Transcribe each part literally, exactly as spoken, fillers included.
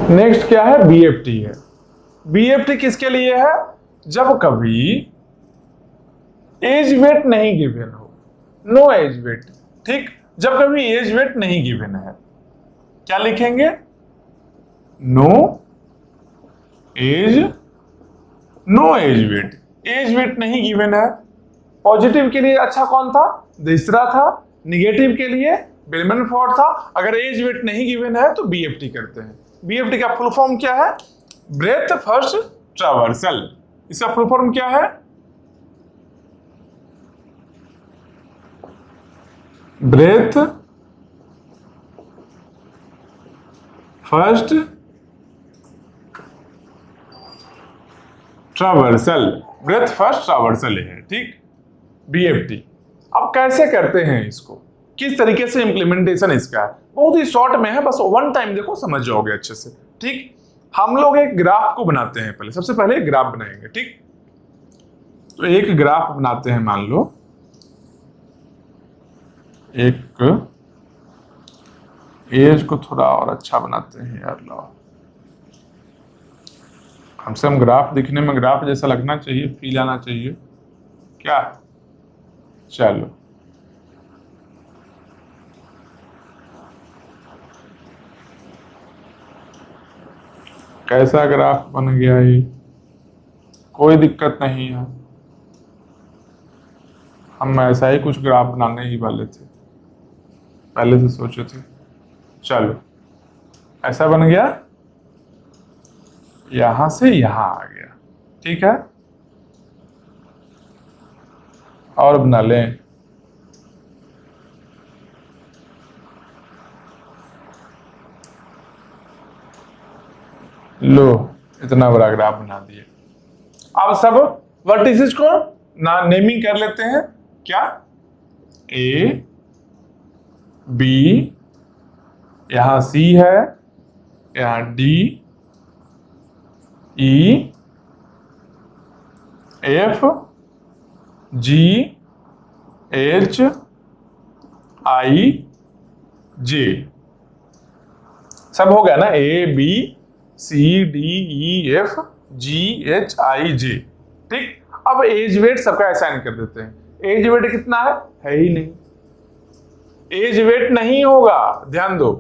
Next क्या है, BFT है। बीएफटी किसके लिए है, जब कभी एज वेट नहीं गिवन हो, नो एज वेट, ठीक, जब कभी एज वेट नहीं गिवन है, क्या लिखेंगे, no edge, no edge weight, edge weight नहीं गिवन है। पॉजिटिव के लिए अच्छा कौन था, तीसरा था, निगेटिव के लिए बेलमैन-फोर्ड था। अगर एज वेट नहीं गिवन है तो बीएफटी करते हैं। बीएफटी का फुल फॉर्म क्या है, ब्रेथ फर्स्ट ट्रावर्सल। इसका फुल फॉर्म क्या है, breadth first traversal, breadth first traversal है, ठीक, बीएफटी। अब कैसे करते हैं इसको, किस तरीके से इंप्लीमेंटेशन इसका है, बहुत ही शॉर्ट में है, बस वन टाइम देखो समझ जाओगे अच्छे से, ठीक। हम लोग एक ग्राफ को बनाते हैं, पहले सबसे पहले एक ग्राफ बनाएंगे, ठीक। तो एक ग्राफ बनाते हैं, मान लो एक एज को थोड़ा और अच्छा बनाते हैं यार, लो हमसे हम ग्राफ दिखने में ग्राफ जैसा लगना चाहिए, फील आना चाहिए, क्या, चलो कैसा ग्राफ बन गया ये, कोई दिक्कत नहीं है, हम ऐसा ही कुछ ग्राफ बनाने ही वाले थे, पहले से सोचे थे। चलो ऐसा बन गया, यहां से यहां आ गया, ठीक है। और बना लें, लो इतना बड़ा ग्राफ बना दिए। अब सब वर्टिसेस को ना नेमिंग कर लेते हैं, क्या, ए बी, यहां सी है, यहां D, E, F, G, H, I, J, सब हो गया ना, A B C D E F G H I J, ठीक। अब एज वेट सबका असाइन कर देते हैं। एज वेट कितना है, है ही नहीं, एज वेट नहीं होगा, ध्यान दो,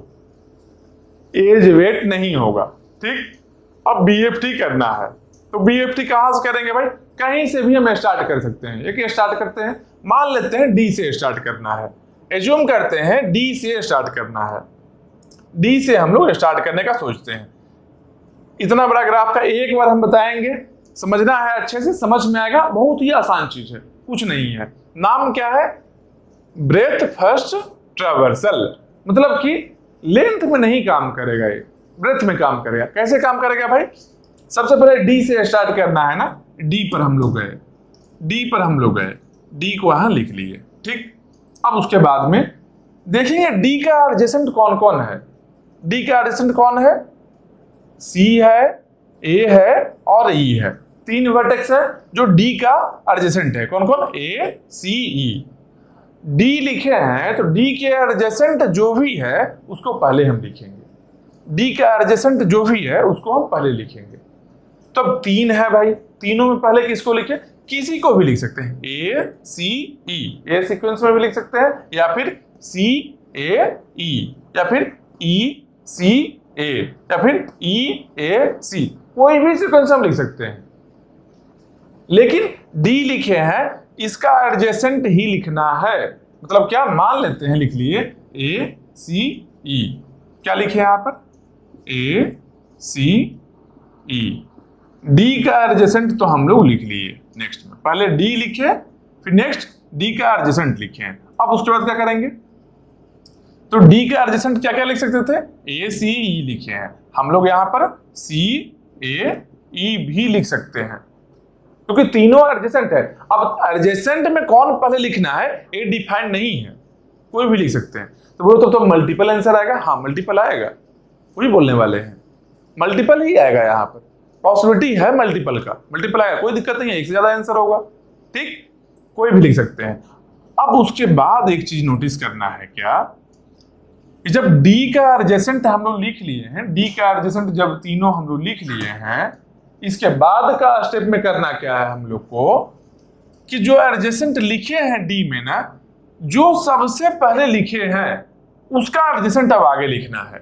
एज वेट नहीं होगा, ठीक। अब बीएफटी करना है, तो बीएफटी कहां से करेंगे भाई, कहीं से भी हम स्टार्ट कर सकते हैं। एक स्टार्ट करते हैं, मान लेते हैं डी से स्टार्ट करना है, एज्यूम करते हैं डी से स्टार्ट करना है, डी से हम लोग स्टार्ट करने का सोचते हैं। इतना बड़ा ग्राफ का एक बार हम बताएंगे, समझना है अच्छे से, समझ में आएगा, बहुत ही आसान चीज है, कुछ नहीं है। नाम क्या है, ब्रेथ फर्स्ट ट्रावर्सल, मतलब कि लेंथ में नहीं काम करेगा ये, ब्रेथ में काम करेगा। कैसे काम करेगा भाई, सबसे पहले डी से स्टार्ट करना है ना, डी पर हम लोग गए, डी पर हम लोग गए, डी को यहां लिख लिए, ठीक। अब उसके बाद में देखेंगे डी का एडजेसेंट कौन कौन है, डी का एडजेसेंट कौन है, सी है, ए है और ई है, तीन वर्टेक्स है जो डी का एडजेसेंट है। कौन कौन, ए सी ई, डी लिखे हैं तो डी के एडजेसेंट जो भी है उसको पहले हम लिखेंगे, डी का एडजेसेंट जो भी है उसको हम पहले लिखेंगे। तो अब तीन है भाई, तीनों में पहले किसको लिखे, किसी को भी लिख सकते हैं, ए सी ई, ए सीक्वेंस में भी लिख सकते हैं, या फिर सी ए ई, या फिर ई सी ए, या फिर ई ए सी, कोई भी सीक्वेंस हम लिख सकते हैं। लेकिन डी लिखे हैं, इसका एडजेसेंट ही लिखना है, मतलब क्या, मान लेते हैं लिख लिए ए सी ई, क्या लिखे यहां पर, ए सी ई, डी का एडजेसेंट तो हम लोग लिख लिए। नेक्स्ट में पहले डी लिखे, फिर नेक्स्ट डी का एडजेसेंट लिखे। अब उसके बाद क्या करेंगे, तो डी का एडजेसेंट क्या क्या लिख सकते थे, ए सी ई लिखे हैं, हम लोग यहां पर सी ए ई भी लिख सकते हैं क्योंकि तीनों एडजेसेंट है। अब एडजेसेंट में कौन पहले लिखना है, ए डिफाइंड नहीं है, कोई भी लिख सकते हैं। तो बोलो तो, तो मल्टीपल आंसर आएगा, हाँ मल्टीपल आएगा, वही बोलने वाले हैं, मल्टीपल ही आएगा, यहाँ पर पॉसिबिलिटी है मल्टीपल का, मल्टीपल आएगा, कोई दिक्कत नहीं है, एक से ज्यादा आंसर होगा, ठीक, कोई भी लिख सकते हैं। अब उसके बाद एक चीज नोटिस करना है, क्या, जब डी का एडजेसेंट हम लोग लिख लिए हैं, डी का एडजेसेंट जब तीनों हम लोग लिख लिए हैं, इसके बाद का स्टेप में करना क्या है हम लोग को कि जो एडजेसेंट लिखे हैं डी में ना, जो सबसे पहले लिखे हैं उसका एडजेसेंट अब आगे लिखना है।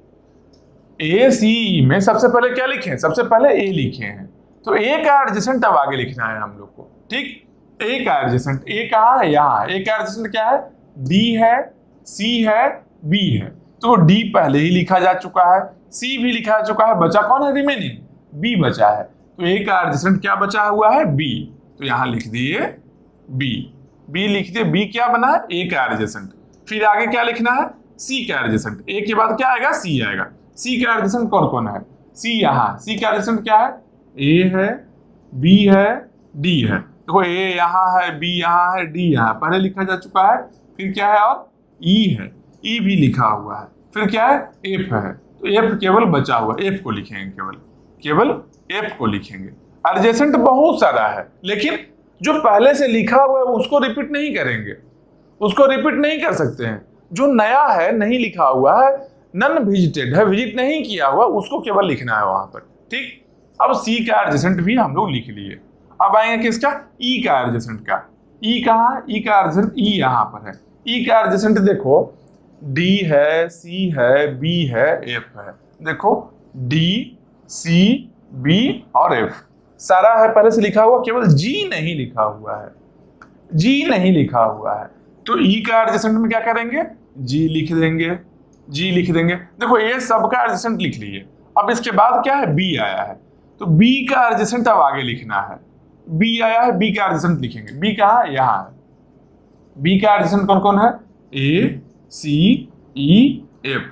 ए सी ई में सबसे पहले क्या लिखे हैं? सबसे पहले ए लिखे हैं, तो ए का एडजेसेंट अब आगे लिखना है हम लोग को। ठीक, ए का एडजेसेंट, ए कहाँ है? यहाँ है। ए का एडजेसेंट क्या है? डी है, सी है, बी है। तो डी पहले ही लिखा जा चुका है, सी भी लिखा जा चुका है, बचा कौन है? रिमेनिंग बी बचा है। तो ए का एडजेसेंट क्या बचा हुआ है? बी। तो यहां लिख दिए बी, बी लिख दिए। बी क्या बना है? ए का एडजेसेंट। फिर आगे क्या लिखना है? सी का एडजेसेंट। ए के बाद क्या आएगा? सी आएगा। सी का एडजेसेंट कौन कौन है? सी यहाँ। सी का एडजेसेंट क्या है? ए है, बी है, डी है। देखो ए यहाँ है, बी यहाँ है, डी यहाँ पहले लिखा जा चुका है। फिर क्या है? और ई है, ई भी लिखा हुआ है। फिर क्या है? एफ है। तो एफ केवल बचा हुआ, एफ को लिखेंगे, केवल केवल एफ को लिखेंगे। एडजेसेंट बहुत सारा है, लेकिन जो पहले से लिखा हुआ है उसको रिपीट नहीं करेंगे, उसको रिपीट नहीं कर सकते हैं। जो नया है, नहीं लिखा हुआ है, नन विजिटेड है, विजिट नहीं किया हुआ, उसको केवल लिखना है वहां पर। ठीक, अब सी का एडजेसेंट भी हम लोग लिख लिए। अब आएंगे किसका? ई का एडजेसेंट का। ई कहाँ है? ई का एडजेसेंट ई यहाँ पर है। ई का एडजेसेंट देखो, डी है, सी है, बी है, एफ है। देखो डी, सी, बी और एफ सारा है पहले से लिखा हुआ, केवल जी नहीं लिखा हुआ है, जी नहीं लिखा हुआ है। तो ई का एडजेसेंट में क्या करेंगे? जी लिख देंगे, जी लिख देंगे। देखो ये सबका एडजेसेंट लिख लिए। अब इसके बाद क्या है? बी आया है, तो बी का एडजेसेंट अब आगे लिखना है। बी आया है, बी का एडजेसेंट लिखेंगे। बी कहाँ है? यहाँ है। बी का एडजेसेंट कौन कौन है? ए, सी, ई, एफ।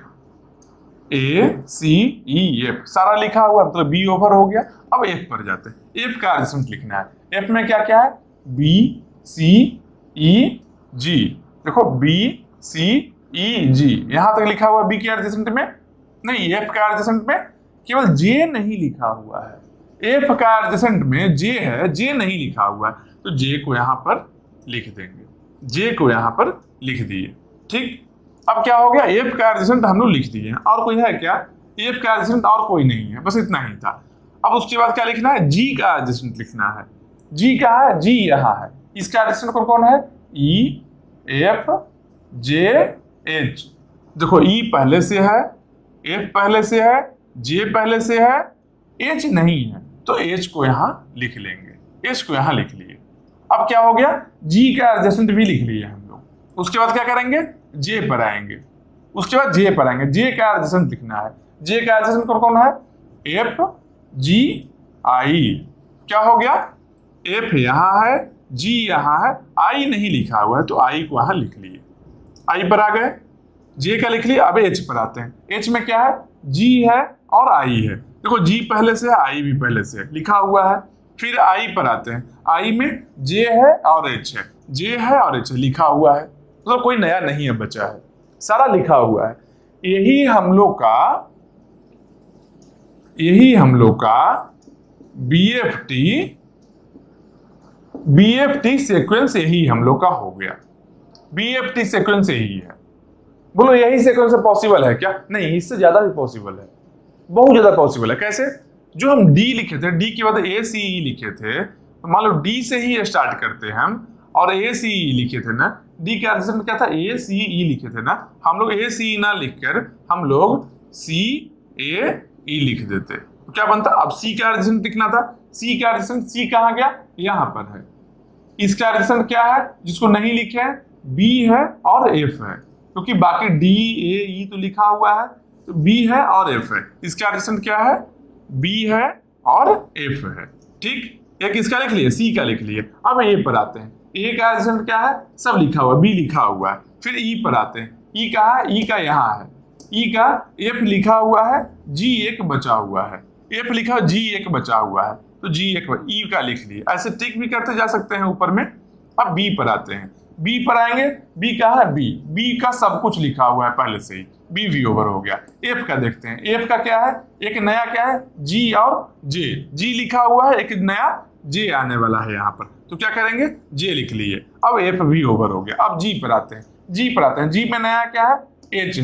ए, सी, ई, एफ सारा लिखा हुआ है, मतलब बी ओवर हो गया। अब एफ पर जाते हैं। एफ का एडजेसेंट लिखना है। एफ में क्या क्या है? B, C, E, G. देखो बी, सी, ई, जी यहां तक लिखा हुआ है। बी के एडजेसेंट में नहीं, एफ का एडजेसेंट में केवल जे नहीं लिखा हुआ है। एफ का एडजेसेंट में जे है, जे नहीं लिखा हुआ है, तो जे को यहां पर लिख देंगे, जे को यहां पर लिख दिए। ठीक, अब क्या हो गया? एफ का एडजेसेंट हम लोग लिख दिए। और कोई है क्या? एफ का एडजेसेंट और कोई नहीं है, बस इतना ही था। अब उसके बाद क्या लिखना है? जी का एडजेसेंट लिखना है। जी कहाँ है? जी यहाँ है। इसका एडजेसेंट कौन कौन है? E, F, J, H. देखो ई पहले से है, एफ पहले से है, जे पहले से है, एच नहीं है, तो एच को यहाँ लिख लेंगे। एच को यहाँ लिख लिए। अब क्या हो गया? जी का एडजेसेंट भी लिख लिए हम लोग। उसके बाद क्या करेंगे? जे पर आएंगे। उसके बाद जे पर आएंगे। जे का एडजेसेंट लिखना है। जे का एडजेसेंट कौन कौन है? F, G, I. क्या हो गया? एफ यहाँ है, जी यहाँ है, आई नहीं लिखा हुआ है, तो आई को यहाँ लिख लिए। आई पर आ गए, जे का लिख लिए। अब एच पर आते हैं। एच में क्या है? जी है और आई है। देखो जी पहले से है, आई भी पहले से है, लिखा हुआ है। फिर आई पर आते हैं। आई में जे है और एच है, जे है और एच है, लिखा हुआ है, मतलब कोई नया नहीं है, बचा है, सारा लिखा हुआ है। यही हम लोग का यही हम लोग का B F T B F T sequence यही हम लोग का हो गया। बी एफ टी सीक्वेंस यही है। बोलो यही सीक्वेंस पॉसिबल है क्या? नहीं, इससे ज्यादा भी पॉसिबल है, बहुत ज्यादा पॉसिबल है। कैसे? जो हम डी लिखे थे, डी के बाद ए सी ई लिखे थे, तो मान लो डी से ही स्टार्ट करते हैं हम, और ए सी ई लिखे थे ना, डी के एडजेसेंट क्या था? ए सी ई लिखे थे ना, हम लोग ए सी ई ना लिखकर हम लोग सी ए ई लिख देते, तो क्या बनता? अब सी का एडजेसेंट लिखना था। सी का एडजेसेंट, सी कहाँ गया? यहाँ पर है। इसका एडजेसेंट क्या है जिसको नहीं लिखे हैं? बी है और एफ है, क्योंकि बाकी डी, ए, ई तो लिखा हुआ है, तो बी है और एफ है। इसका एडजेसेंट क्या है? बी है और एफ है। ठीक, एक इसका लिख लिए, सी का लिख लिए। अब ए पर आते हैं। ए का एडजेसेंट क्या है? सब लिखा हुआ है, बी लिखा हुआ है। फिर ई पर आते हैं। ई कहाँ है? ई का यहाँ है। ई का एफ लिखा हुआ है, जी एक बचा हुआ है, एफ लिखा, जी एक बचा हुआ है, तो जी एक, ई का लिख लिए। ऐसे टिक भी करते जा सकते हैं ऊपर में। अब बी पर आते हैं। बी पर आएंगे। बी कहाँ है? बी, बी का सब कुछ लिखा हुआ है पहले से ही, बी वी ओवर हो गया। एफ का देखते हैं। एफ का क्या है? एक नया क्या है? जी और जे, जी लिखा हुआ है, एक नया जे आने वाला है यहाँ पर, तो क्या करेंगे? जे लिख लिए। अब एफ भी ओवर हो गया। अब जी पर आते हैं। जी पर आते हैं। जी में नया क्या है? एच है।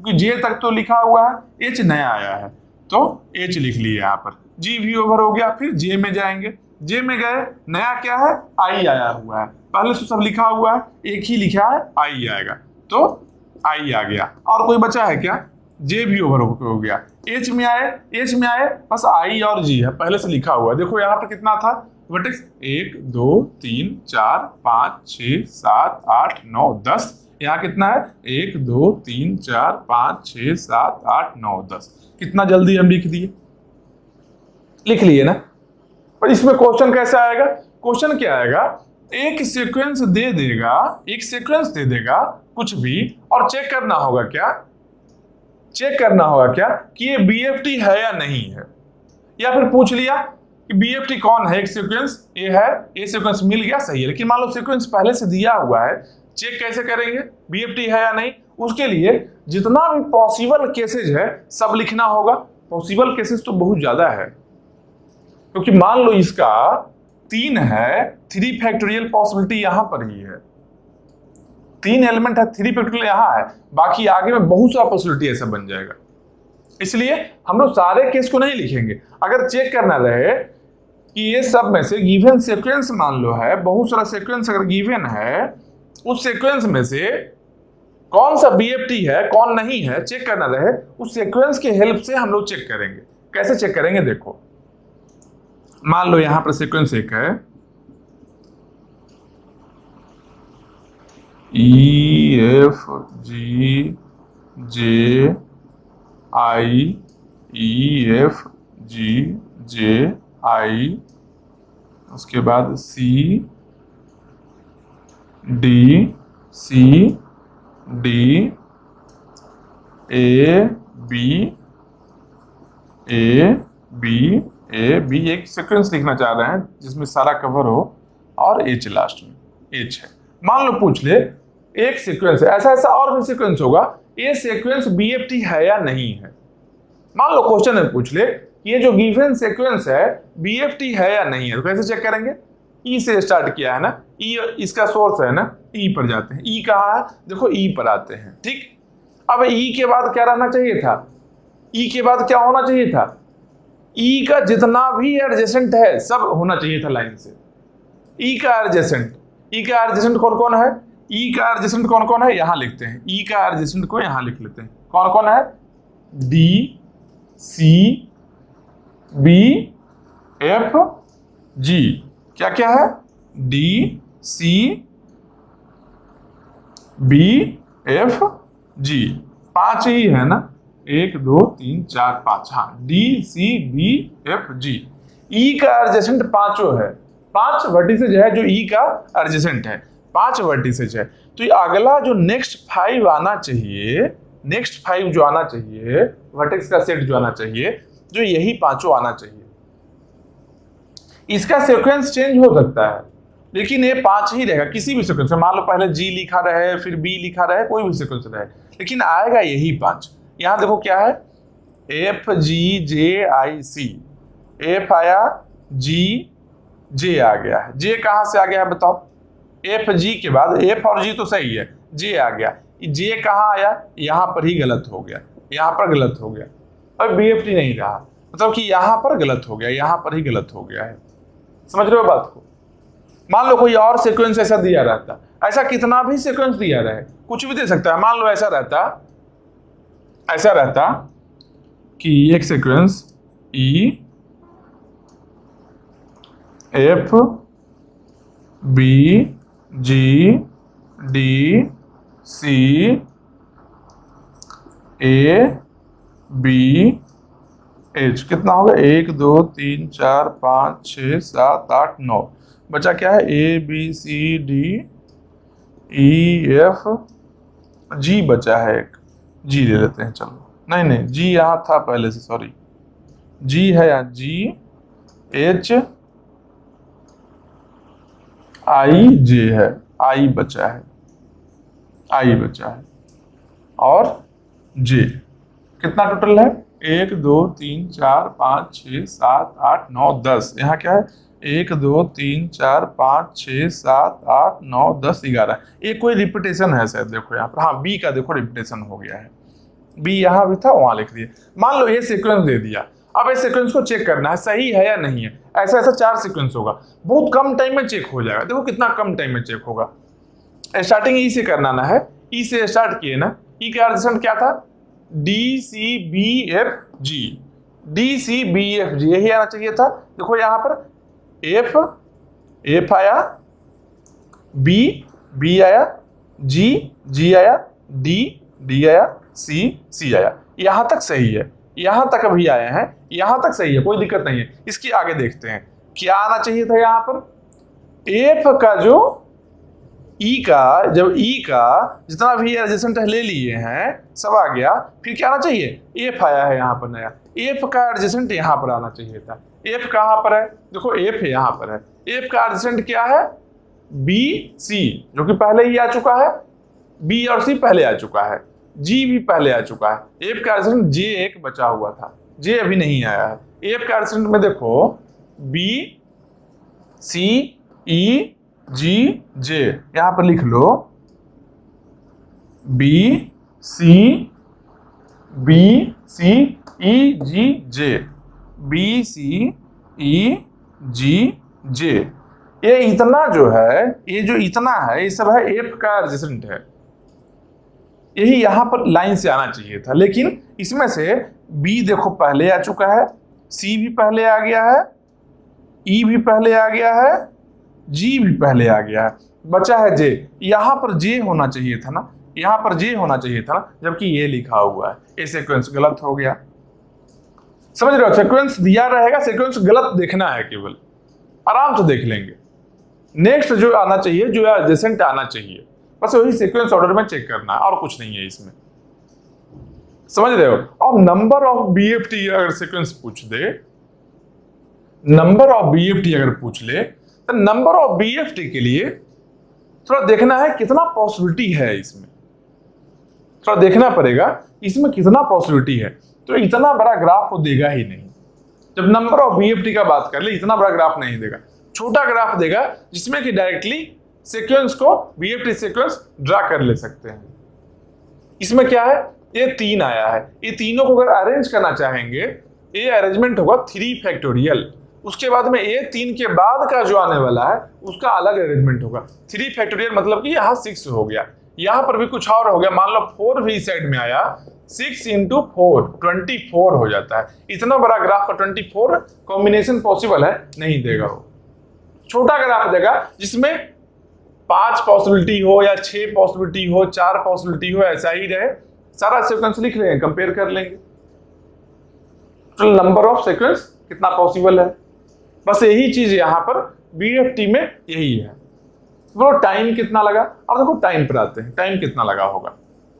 क्योंकि जे तक तो लिखा हुआ है, एच नया आया है तो एच लिख लिया यहाँ पर, जी भी ओवर हो गया। फिर जे में जाएंगे, जे में गए, नया क्या है, आई आया हुआ है, पहले से सब लिखा हुआ है, एक ही लिखा है आई आएगा तो आई आ गया। और कोई बचा है क्या, जे भी ओवर हो गया। एच में आए, एच में आए बस आई और जी है, पहले से लिखा हुआ है। देखो यहाँ पर कितना था वर्टेक्स, एक दो तीन चार पाँच छः सात आठ नौ दस। यहाँ कितना है, एक दो तीन चार पाँच छः सात आठ नौ दस। कितना जल्दी हम लिख दिए, लिख लिए ना। पर इसमें क्वेश्चन कैसे आएगा, क्वेश्चन क्या आएगा, एक सीक्वेंस दे देगा, एक सीक्वेंस दे देगा कुछ भी, और चेक करना होगा क्या, चेक करना होगा क्या कि ये बीएफटी है या नहीं है। या फिर पूछ लिया कि बीएफटी कौन है, एक सीक्वेंस ए है, ये सीक्वेंस मिल गया सही है, लेकिन मान लो सीक्वेंस पहले से दिया हुआ है, चेक कैसे करेंगे बीएफटी है या नहीं। उसके लिए जितना भी पॉसिबल केसेज है सब लिखना होगा। पॉसिबल केसेज तो बहुत ज्यादा है, क्योंकि मान लो इसका तीन है, थ्री फैक्टोरियल पॉसिबिलिटी यहां पर ही है, तीन एलिमेंट है, थ्री फैक्टोरियल यहां है, बाकी आगे में बहुत सारा पॉसिबिलिटी ऐसा बन जाएगा। इसलिए हम लोग सारे केस को नहीं लिखेंगे। अगर चेक करना रहे कि ये सब में से गिवन सीक्वेंस मान लो है, बहुत सारा सीक्वेंस अगर गिवन है, उस सीक्वेंस में से कौन सा बीएफटी है कौन नहीं है चेक करना रहे, उस सीक्वेंस के हेल्प से हम लोग चेक करेंगे। कैसे चेक करेंगे, देखो मान लो यहां पर सीक्वेंस एक है, E F ji J I, E F ji J I, उसके बाद C D C D A B A B A B. एक सीक्वेंस लिखना चाह रहे हैं जिसमें सारा कवर हो और एच लास्ट में, एच है। मान लो पूछ ले एक सीक्वेंस है, ऐसा ऐसा और भी सीक्वेंस होगा, ये सीक्वेंस बीएफटी है या नहीं है। मान लो क्वेश्चन में पूछ ले ये जो गिवन सीक्वेंस है बीएफटी है या नहीं है, तो कैसे चेक करेंगे, ई से स्टार्ट किया है ना, ई इसका सोर्स है ना, ई पर जाते हैं। ई कहाँ है, देखो ई पर आते हैं, ठीक। अब ई के बाद क्या रहना चाहिए था, ई के बाद क्या होना चाहिए था, ई का जितना भी एडजेसेंट है सब होना चाहिए था लाइन से। ई का एडजेसेंट, ई का एडजेसेंट कौन कौन है, ई का एडजेसेंट कौन कौन है यहाँ लिखते हैं, ई का एडजेसेंट को यहाँ लिख लेते हैं, कौन कौन है, D C B F G. क्या क्या है, D C B F G, पांच ही है ना, एक दो तीन चार पांच, हाँ D C B F G. E का एडजेसेंट पांचों है, पांच वर्टिसेज है जो ई का एडजेसेंट है, पांच वर्टिसेज है। तो ये अगला जो नेक्स्ट फाइव आना चाहिए, नेक्स्ट फाइव जो आना चाहिए, वर्टेक्स का सेट जो आना चाहिए, जो यही पांचों आना चाहिए। इसका सीक्वेंस चेंज हो सकता है, लेकिन ये पांच ही रहेगा किसी भी सीक्वेंस में। मान लो पहले जी लिखा रहे फिर बी लिखा रहे, कोई भी सीक्वेंस रहे, लेकिन आएगा यही पांच। यहां देखो क्या है, एफ जी जे आई सी, एफ आया, जी जे आ गया है। जे कहां से आ गया है बताओ, एफ जी के बाद एफ और जी तो सही है, जे आ गया, जे कहां आया, यहां पर ही गलत हो गया, यहां पर गलत हो गया, अब बीएफटी नहीं रहा, मतलब कि यहां पर गलत हो गया, यहां पर ही गलत हो गया है। समझ रहे हो बात को। मान लो कोई और सीक्वेंस ऐसा दिया रहता, ऐसा कितना भी सीक्वेंस दिया रहे, कुछ भी दे सकता है। मान लो ऐसा रहता, ऐसा रहता कि एक sequence E F B G D C A B H, कितना होगा, एक दो तीन चार पाँच छः सात आठ नौ, बचा क्या है, A B C D E F G बचा है, एक जी ले लेते हैं, चलो नहीं नहीं जी यहाँ था पहले से, सॉरी जी है यहाँ, जी एच आई जे है, आई बचा है, आई बचा है, और जे कितना टोटल है, एक दो तीन चार पाँच छः सात आठ नौ दस। यहाँ क्या है, एक दो तीन चार पाँच छः सात आठ नौ दस ग्यारह। ये कोई रिपीटेशन है शायद, देखो यहाँ पर, हाँ बी का देखो रिपीटेशन हो गया है, बी यहाँ भी था, वहां लिख दिए। मान लो ये सीक्वेंस दे दिया, अब इस सीक्वेंस को चेक करना है सही है या नहीं है। ऐसा ऐसा चार सीक्वेंस होगा, बहुत कम टाइम में चेक हो जाएगा। देखो कितना कम टाइम में चेक होगा। स्टार्टिंग ई से करना ना है, ई से स्टार्ट किए ना। ई का एडजेसेंट क्या था? D C B F G, D C B F G, यही आना चाहिए था। देखो यहां पर एफ, एफ आया, बी, बी आया, जी, जी आया, डी, डी आया, सी, सी आया। यहां तक सही है, यहां तक अभी आए हैं, यहां तक सही है, कोई दिक्कत नहीं है। इसके आगे देखते हैं क्या आना चाहिए था। यहां पर एफ का जो ई का, जब ई का जितना भी एडजेसेंट ले लिए हैं सब आ गया, फिर क्या आना चाहिए? एफ आया है यहाँ पर नया, एफ का एडजेसेंट यहाँ पर आना चाहिए था। एफ कहाँ पर है? देखो एफ यहाँ पर है। एफ का एडजेसेंट क्या है? बी सी, जो कि पहले ही आ चुका है, बी और सी पहले आ चुका है, जी भी पहले आ चुका है। एफ का एडजेसेंट जे एक बचा हुआ था, जे अभी नहीं आया है। एफ का एडजेसेंट में देखो बी सी ई जी जे, यहां पर लिख लो B C B C E G J, B C E G J. ये इतना जो है, ये जो इतना है, ये सब है एफ का एडजेसेंट है। यही यहां पर लाइन से आना चाहिए था, लेकिन इसमें से बी देखो पहले आ चुका है, सी भी पहले आ गया है, ई भी पहले आ गया है, जी भी पहले आ गया है, बचा है जे। यहां पर जे होना चाहिए था ना, यहां पर जे होना चाहिए था ना, जबकि ये लिखा हुआ है। ये सीक्वेंस गलत हो गया। समझ रहे हो? सीक्वेंस दिया रहेगा, सीक्वेंस गलत देखना है, केवल आराम से देख लेंगे। नेक्स्ट जो आना चाहिए, जो एडजेसेंट आना चाहिए, बस वही सीक्वेंस ऑर्डर में चेक करना है, और कुछ नहीं है इसमें। समझ रहे हो? और नंबर ऑफ बीएफटी अगर सीक्वेंस पूछ दे, नंबर ऑफ बीएफटी अगर पूछ ले, तो नंबर ऑफ बीएफटी के लिए थोड़ा देखना है कितना पॉसिबिलिटी है इसमें, थोड़ा देखना पड़ेगा इसमें कितना पॉसिबिलिटी है। तो इतना बड़ा ग्राफ वो देगा ही नहीं। जब नंबर ऑफ बीएफटी का बात कर ले, इतना बड़ा ग्राफ नहीं देगा, छोटा ग्राफ देगा जिसमें कि डायरेक्टली सीक्वेंस को, बीएफटी सीक्वेंस ड्रा कर ले सकते हैं। इसमें क्या है? ये तीन आया है, ये तीनों को अगर अरेंज करना चाहेंगे, ये अरेंजमेंट होगा थ्री फैक्टोरियल। उसके बाद में ए तीन के बाद का जो आने वाला है उसका अलग अरेंजमेंट होगा। थ्री फैक्टोरियल मतलब कि यहाँ सिक्स हो गया, यहाँ पर भी कुछ और हो गया। मान लो फोर भी साइड में आया, six into four twenty four हो जाता है। इतना बड़ा ग्राफ का ट्वेंटी फोर कॉम्बिनेशन पॉसिबल है नहीं देगा वो। छोटा ग्राफ देगा जिसमें पांच पॉसिबिलिटी हो या छह पॉसिबिलिटी हो, चार पॉसिबिलिटी हो, ऐसा ही रहे। सारा सीक्वेंस लिख लेंगे, कंपेयर कर लेंगे, तो नंबर ऑफ सीक्वेंस कितना पॉसिबल है। बस यही चीज यहां पर बीएफटी में यही है। बोलो टाइम कितना लगा? अब देखो टाइम पर आते हैं, टाइम कितना लगा होगा।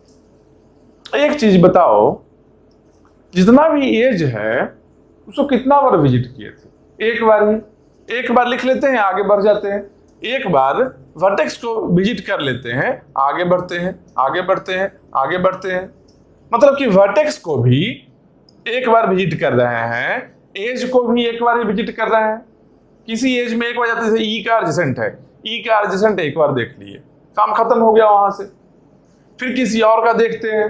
एक चीज बताओ, जितना भी एज है उसको कितना बार विजिट किए थे? एक बार ही। एक बार लिख लेते हैं, आगे बढ़ जाते हैं। एक बार वर्टेक्स को विजिट कर लेते हैं, आगे बढ़ते हैं, आगे बढ़ते हैं, आगे बढ़ते हैं। मतलब कि वर्टेक्स को भी एक बार विजिट कर रहे हैं, एज को भी एक बार ही विजिट कर रहे हैं। किसी एज में एक बार जाते, जैसे ई का एडजेसेंट है, ई का एडजेसेंट एक बार देख लिए, काम खत्म हो गया वहां से। फिर किसी और का देखते हैं,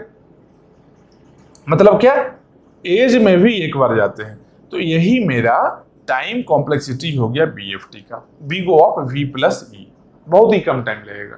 मतलब क्या, एज में भी एक बार जाते हैं। तो यही मेरा टाइम कॉम्प्लेक्सिटी हो गया बीएफटी का, big O of V plus E. बहुत ही कम टाइम लगेगा।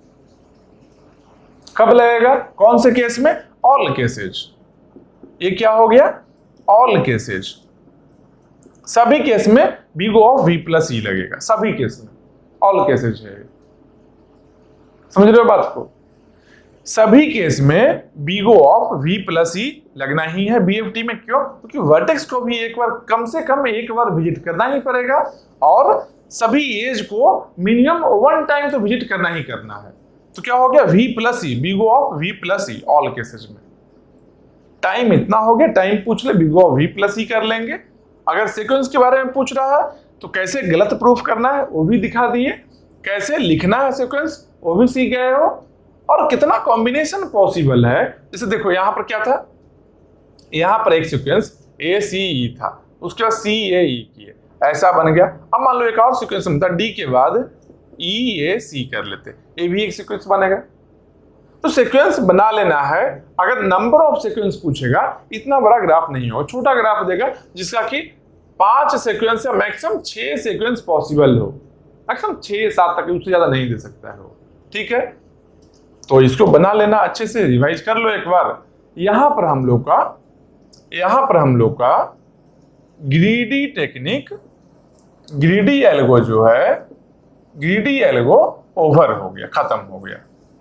कब लगेगा? कौन से केस में? All cases. ये क्या हो गया? All cases. सभी केस में big O of V plus E लगेगा, सभी केस में ऑल केसेज है। समझ रहे हो बात को? सभी केस में big O of V plus E लगना ही है बीएफटी में। क्यों? क्योंकि वर्टेक्स को भी एक बार, कम से कम एक बार विजिट करना ही पड़ेगा, और सभी एज को मिनिमम वन टाइम तो विजिट करना ही करना है। तो क्या हो गया? V plus E, big O of V plus E all cases में। टाइम इतना हो गया, टाइम पूछ ले, big O of V plus E कर लेंगे। अगर सीक्वेंस के बारे में पूछ रहा है तो कैसे गलत प्रूफ करना है वो भी दिखा दिए, कैसे लिखना है सीक्वेंस वो भी सीख गए हो, और कितना कॉम्बिनेशन पॉसिबल है। जैसे देखो यहां पर क्या था, यहां पर एक सीक्वेंस ए सी ई था, उसके बाद सी ए ई किए, ऐसा बन गया। अब मान लो एक और सीक्वेंस बनता, डी के बाद ई ए सी कर लेते, ये भी एक सीक्वेंस बनेगा। तो सीक्वेंस बना लेना है। अगर नंबर ऑफ सीक्वेंस पूछेगा, इतना बड़ा ग्राफ नहीं हो, छोटा ग्राफ देगा जिसका कि पांच सीक्वेंस या मैक्सिमम छह सीक्वेंस पॉसिबल हो, मैक्सिमम छह सात तक, उससे ज्यादा नहीं दे सकता है वो। ठीक है, तो इसको बना लेना, अच्छे से रिवाइज कर लो एक बार। यहां पर हम लोग का यहां पर हम लोग का ग्रीडी टेक्निक, ग्रीडी एल्गो जो है, ग्रीडी एल्गो ओवर हो गया, खत्म हो गया।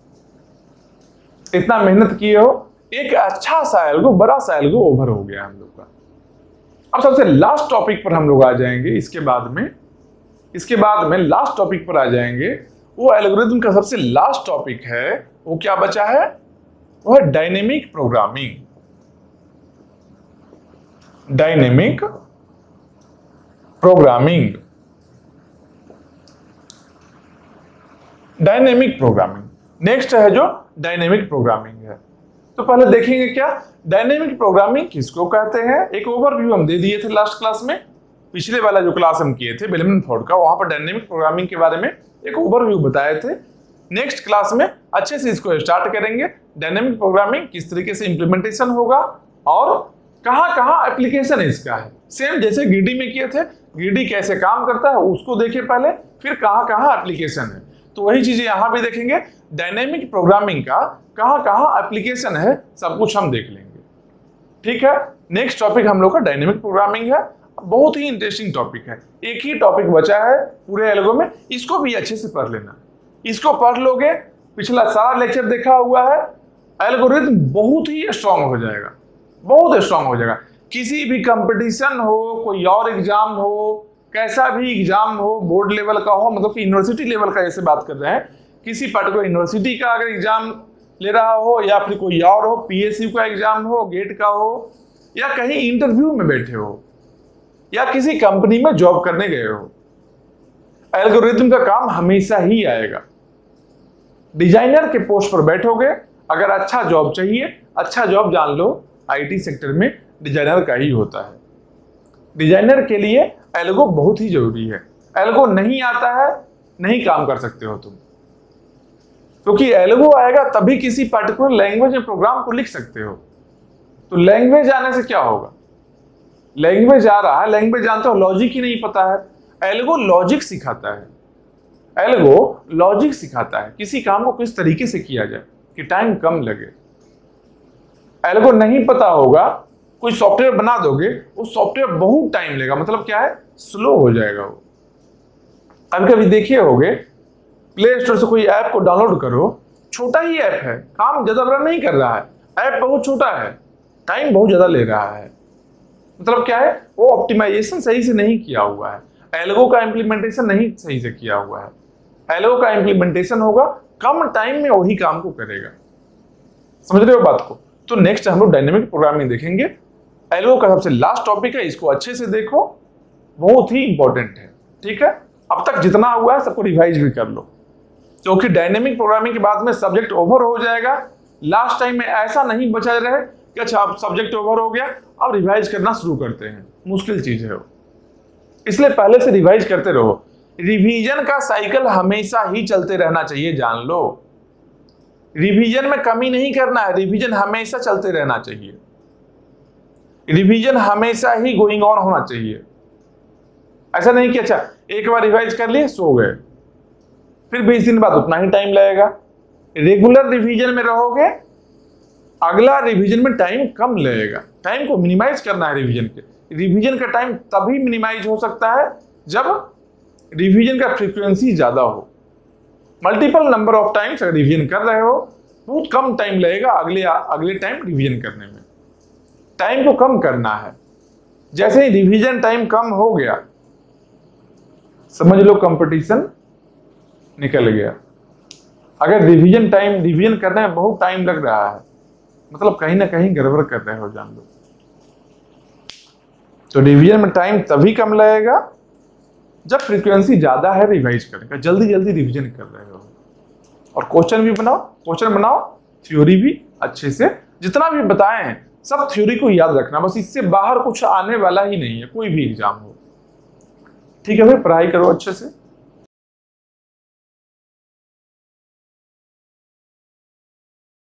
इतना मेहनत किए हो, एक अच्छा सा एल्गो, बड़ा सा एल्गो ओवर हो गया हम लोग का। अब सबसे लास्ट टॉपिक पर हम लोग आ जाएंगे। इसके बाद में इसके बाद में लास्ट टॉपिक पर आ जाएंगे। वो एल्गोरिथम का सबसे लास्ट टॉपिक है, वो क्या बचा है? वो है dynamic programming. Dynamic programming dynamic programming next है जो डायनेमिक प्रोग्रामिंग है। तो पहले देखेंगे क्या डायनेमिक प्रोग्रामिंग किसको कहते हैं। एक ओवरव्यू हम दे दिए थे लास्ट क्लास में, पिछले वाला जो क्लास हम किए थे बेलमैन फोर्ड का, वहां पर डायनेमिक प्रोग्रामिंग के बारे में एक ओवरव्यू बताए थे। नेक्स्ट क्लास में अच्छे से इसको स्टार्ट करेंगे। डायनेमिक प्रोग्रामिंग किस तरीके से इंप्लीमेंटेशन होगा और कहां कहां एप्लीकेशन इसका है, सेम जैसे ग्रीडी में किए थे। ग्रीडी कैसे काम करता है उसको देखे पहले, फिर कहां कहां एप्लीकेशन है, तो वही चीजें यहां भी देखेंगे। डायनेमिक प्रोग्रामिंग का कहां कहां एप्लीकेशन है सब कुछ हम देख लेंगे। ठीक है, नेक्स्ट टॉपिक हम लोग का डायनेमिक प्रोग्रामिंग है। बहुत ही इंटरेस्टिंग टॉपिक है। एक ही टॉपिक बचा है पूरे एल्गो में, इसको भी अच्छे से पढ़ लेना। इसको पढ़ लोगे, पिछला सारा लेक्चर देखा हुआ है, एल्गोरिथम बहुत ही स्ट्रांग हो जाएगा, बहुत स्ट्रांग हो जाएगा। किसी भी कंपटीशन हो, कोई और एग्जाम हो, कैसा भी एग्जाम हो, बोर्ड लेवल का हो, मतलब कि यूनिवर्सिटी लेवल का जैसे बात कर रहे हैं, किसी पर्टिकुलर यूनिवर्सिटी का अगर एग्जाम ले रहा हो या फिर कोई और हो, पीएसयू का एग्जाम हो, गेट का हो, या कहीं इंटरव्यू में बैठे हो, या किसी कंपनी में जॉब करने गए हो, एल्गोरिथम का काम हमेशा ही आएगा। डिजाइनर के पोस्ट पर बैठोगे, अगर अच्छा जॉब चाहिए, अच्छा जॉब जान लो आईटी सेक्टर में डिजाइनर का ही होता है। डिजाइनर के लिए एल्गो बहुत ही जरूरी है। एल्गो नहीं आता है, नहीं काम कर सकते हो तुम, क्योंकि एल्गो आएगा तभी किसी पर्टिकुलर लैंग्वेज में प्रोग्राम को लिख सकते हो। तो लैंग्वेज आने से क्या होगा? लैंग्वेज आ रहा है, लैंग्वेज जानते हो, लॉजिक ही नहीं पता है। एल्गो लॉजिक सिखाता है, एल्गो लॉजिक सिखाता है किसी काम को किस तरीके से किया जाए कि टाइम कम लगे। एल्गो नहीं पता होगा, कोई सॉफ्टवेयर बना दोगे, वो सॉफ्टवेयर बहुत टाइम लेगा, मतलब क्या है, स्लो हो जाएगा वो। कभी कभी देखिए होगे, प्ले स्टोर से कोई ऐप को डाउनलोड करो, छोटा ही ऐप है, काम ज्यादा बड़ा नहीं कर रहा है, ऐप बहुत छोटा है, टाइम बहुत ज्यादा ले रहा है, मतलब क्या है, वो ऑप्टिमाइजेशन सही से नहीं किया हुआ है, एल्गो का इंप्लीमेंटेशन नहीं सही से किया हुआ है। एल्गो का इंप्लीमेंटेशन होगा, कम टाइम में वही काम को करेगा। समझ रहे हो बात को? तो नेक्स्ट हम लोग डायनेमिक प्रोग्रामिंग देखेंगे। एल्गो का सबसे लास्ट टॉपिक है, इसको अच्छे से देखो, बहुत ही इंपॉर्टेंट है। ठीक है, अब तक जितना हुआ है सबको रिवाइज भी कर लो, क्योंकि डायनेमिक प्रोग्रामिंग के बाद में सब्जेक्ट ओवर हो जाएगा। लास्ट टाइम में ऐसा नहीं बचा रहे कि अच्छा अब सब्जेक्ट ओवर हो गया, अब रिवाइज करना शुरू करते हैं, मुश्किल चीज है वो, इसलिए पहले से रिवाइज करते रहो। रिवीजन का साइकिल हमेशा ही चलते रहना चाहिए, जान लो। रिवीजन में कमी नहीं करना है, रिवीजन हमेशा चलते रहना चाहिए, रिवीजन हमेशा ही गोइंग ऑन होना चाहिए। ऐसा नहीं कि अच्छा एक बार रिवाइज कर लिए, सो गए, फिर बीस दिन बाद उतना ही टाइम लगेगा। रेगुलर रिवीजन में रहोगे, अगला रिवीजन में टाइम कम लगेगा। टाइम को मिनिमाइज करना है रिवीजन के। रिवीजन का टाइम तभी मिनिमाइज हो सकता है जब रिवीजन का फ्रीक्वेंसी ज्यादा हो। मल्टीपल नंबर ऑफ टाइम्स अगर रिवीजन कर रहे हो, बहुत कम टाइम लगेगा अगले अगले टाइम रिवीजन करने में। टाइम को कम करना है। जैसे ही रिवीजन टाइम कम हो गया, समझ लो कंपटीशन निकल गया। अगर रिवीजन टाइम रिवीजन करने में बहुत टाइम लग रहा है, मतलब कहीं ना कहीं गड़बड़ कर रहे हो, जान लो। तो रिवीजन में टाइम तभी कम लगेगा जब फ्रीक्वेंसी ज्यादा है रिवाइज करने का, जल्दी जल्दी रिवीजन कर रहे हो। और क्वेश्चन भी बनाओ, क्वेश्चन बनाओ, थ्योरी भी अच्छे से, जितना भी बताए हैं सब थ्योरी को याद रखना, बस इससे बाहर कुछ आने वाला ही नहीं है कोई भी एग्जाम हो। ठीक है भाई, पढ़ाई करो अच्छे से।